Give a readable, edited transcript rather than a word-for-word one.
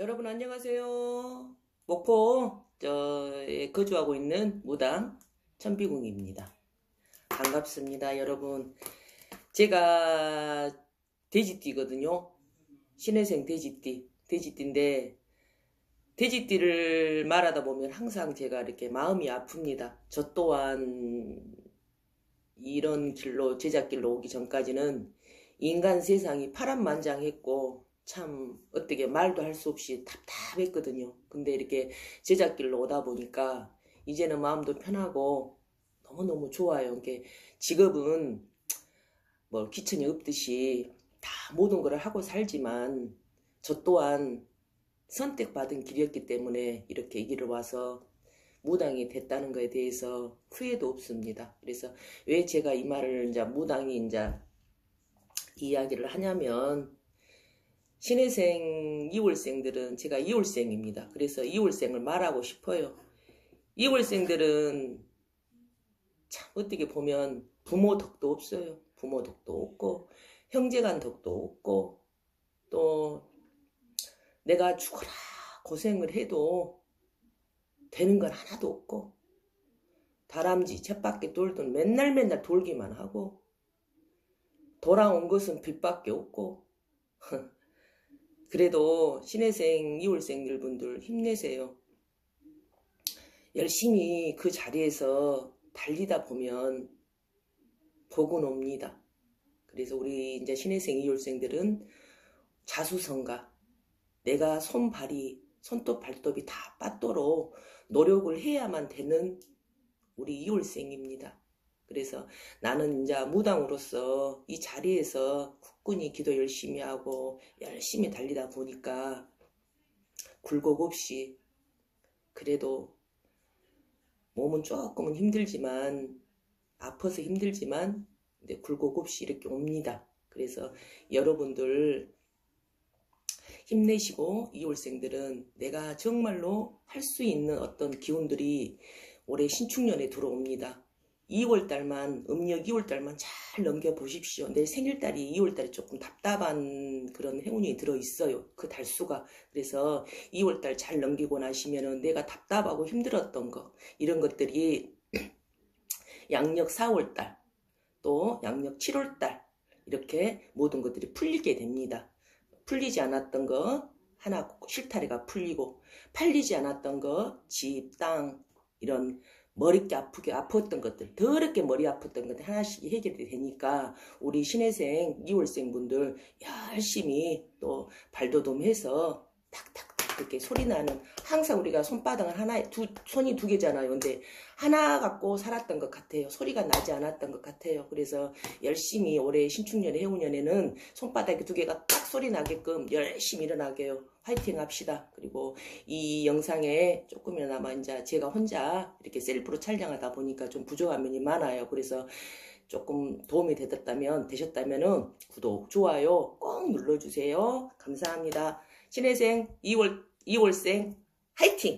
여러분 안녕하세요. 목포에 거주하고 있는 무당 천비궁입니다. 반갑습니다, 여러분. 제가 돼지띠거든요. 신혜생 돼지띠인데 돼지띠를 말하다 보면 항상 제가 이렇게 마음이 아픕니다. 저 또한 이런 길로 제작길로 오기 전까지는 인간 세상이 파란만장했고 참 어떻게 말도 할 수 없이 답답했거든요. 근데 이렇게 제작길로 오다 보니까 이제는 마음도 편하고 너무너무 좋아요. 이게 직업은 뭐 귀천이 없듯이 다 모든 걸 하고 살지만 저 또한 선택받은 길이었기 때문에 이렇게 이 길을 와서 무당이 됐다는 것에 대해서 후회도 없습니다. 그래서 왜 제가 이 말을 이제 무당이 이제 이야기를 하냐면 신혜생 2월생들은 제가 2월생입니다. 그래서 2월생을 말하고 싶어요. 2월생들은 참 어떻게 보면 부모 덕도 없어요. 부모 덕도 없고 형제간 덕도 없고 또 내가 죽어라 고생을 해도 되는 건 하나도 없고 다람쥐 쳇바퀴 돌던 맨날 돌기만 하고 돌아온 것은 빛밖에 없고 그래도 신혜생 2월생 분들 힘내세요. 열심히 그 자리에서 달리다 보면 복은 옵니다. 그래서 우리 이제 신혜생 2월생들은 자수성가 내가 손톱 발톱이 다 빠도록 노력을 해야만 되는 우리 2월생입니다. 그래서 나는 이제 무당으로서 이 자리에서 굳건히 기도 열심히 하고 열심히 달리다 보니까 굴곡 없이 그래도 몸은 조금은 힘들지만 아파서 힘들지만 근데 굴곡 없이 이렇게 옵니다. 그래서 여러분들 힘내시고 2월생들은 내가 정말로 할 수 있는 어떤 기운들이 올해 신축년에 들어옵니다. 2월달만 음력 2월달만 잘 넘겨보십시오. 내 생일달이 2월달에 조금 답답한 그런 행운이 들어있어요. 그 달수가. 그래서 2월달 잘 넘기고 나시면은 내가 답답하고 힘들었던 거 이런 것들이 양력 4월달 또 양력 7월달 이렇게 모든 것들이 풀리게 됩니다. 풀리지 않았던 거 하나 실타래가 풀리고 팔리지 않았던 거 집, 땅 이런 머리께 아프게 아팠던 것들 더럽게 머리 아팠던 것들 하나씩 해결이 되니까 우리 신혜생 2월생 분들 열심히 또 발돋움해서 탁탁탁 이렇게 소리 나는 항상 우리가 손바닥은 손이 두 개잖아요. 근데 하나 갖고 살았던 것 같아요. 소리가 나지 않았던 것 같아요. 그래서 열심히 올해 신축년에 해운년에는 손바닥이 두 개가 딱 소리 나게끔 열심히 일어나게요. 화이팅 합시다. 그리고 이 영상에 조금이나마 이제 제가 혼자 이렇게 셀프로 촬영하다 보니까 좀 부족한 면이 많아요. 그래서 조금 도움이 되셨다면은 구독, 좋아요 꼭 눌러주세요. 감사합니다. 신혜생 2월생 화이팅!